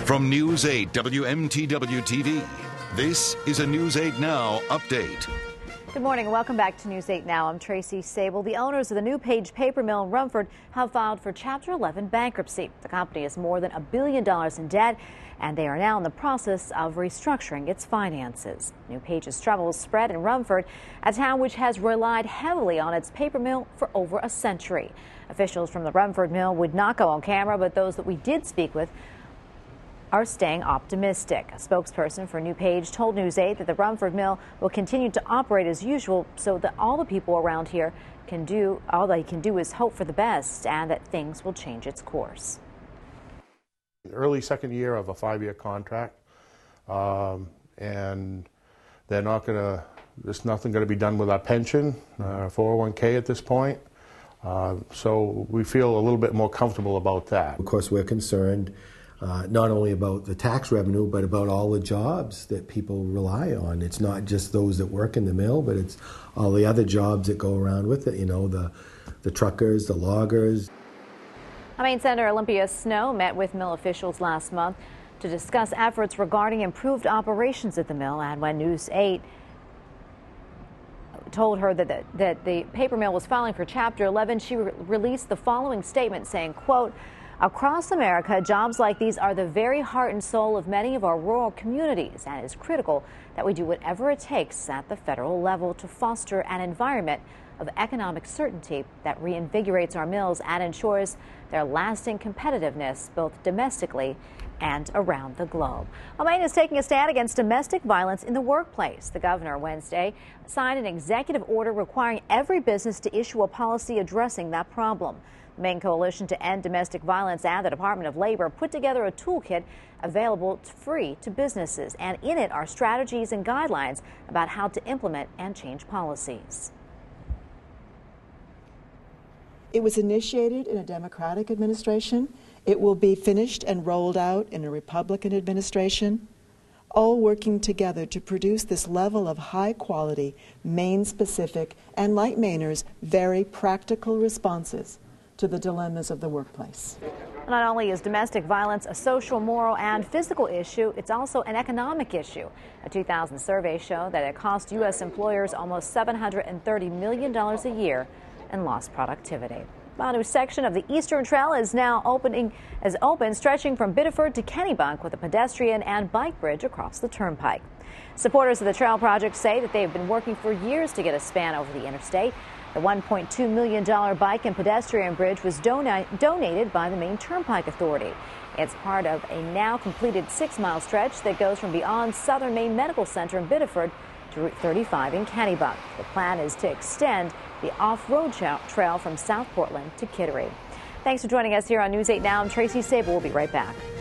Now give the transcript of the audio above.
From News 8 WMTW-TV, this is a News 8 Now update. Good morning and welcome back to News 8 Now. I'm Tracy Sable. The owners of the New Page paper mill in Rumford have filed for Chapter 11 bankruptcy. The company is more than $1 billion in debt, and they are now in the process of restructuring its finances. New Page's troubles spread in Rumford, a town which has relied heavily on its paper mill for over a century. Officials from the Rumford mill would not go on camera, but those that we did speak with are staying optimistic. A spokesperson for New Page told News 8 that the Rumford mill will continue to operate as usual so that all the people around here all they can do is hope for the best and that things will change its course. Early second year of a 5-year contract, and they're not going to, there's nothing going to be done with our pension, 401k at this point. So we feel a little bit more comfortable about that. Of course, we're concerned not only about the tax revenue, but about all the jobs that people rely on. It's not just those that work in the mill, but it's all the other jobs that go around with it, you know, the truckers, the loggers. Maine Senator Olympia Snowe met with mill officials last month to discuss efforts regarding improved operations at the mill, and when News 8 told her that the paper mill was filing for Chapter 11, she released the following statement saying, quote, "Across America, jobs like these are the very heart and soul of many of our rural communities, and it is critical that we do whatever it takes at the federal level to foster an environment of economic certainty that reinvigorates our mills and ensures their lasting competitiveness both domestically and around the globe." Maine is taking a stand against domestic violence in the workplace. The governor Wednesday signed an executive order requiring every business to issue a policy addressing that problem. The Maine Coalition to End Domestic Violence and the Department of Labor put together a toolkit available free to businesses, and in it are strategies and guidelines about how to implement and change policies. It was initiated in a Democratic administration. It will be finished and rolled out in a Republican administration, all working together to produce this level of high-quality, Maine-specific, and like Mainers, very practical responses to the dilemmas of the workplace. Not only is domestic violence a social, moral, and physical issue, it's also an economic issue. A 2000 survey showed that it cost U.S. employers almost $730 million a year in lost productivity. A new section of the Eastern Trail is now open, stretching from Biddeford to Kennebunk with a pedestrian and bike bridge across the turnpike. Supporters of the trail project say that they have been working for years to get a span over the interstate. The $1.2 million bike and pedestrian bridge was donated by the Maine Turnpike Authority. It's part of a now completed 6-mile stretch that goes from beyond Southern Maine Medical Center in Biddeford to Route 35 in Kennebunk. The plan is to extend the off-road trail from South Portland to Kittery. Thanks for joining us here on News 8 Now. I'm Tracy Sable. We'll be right back.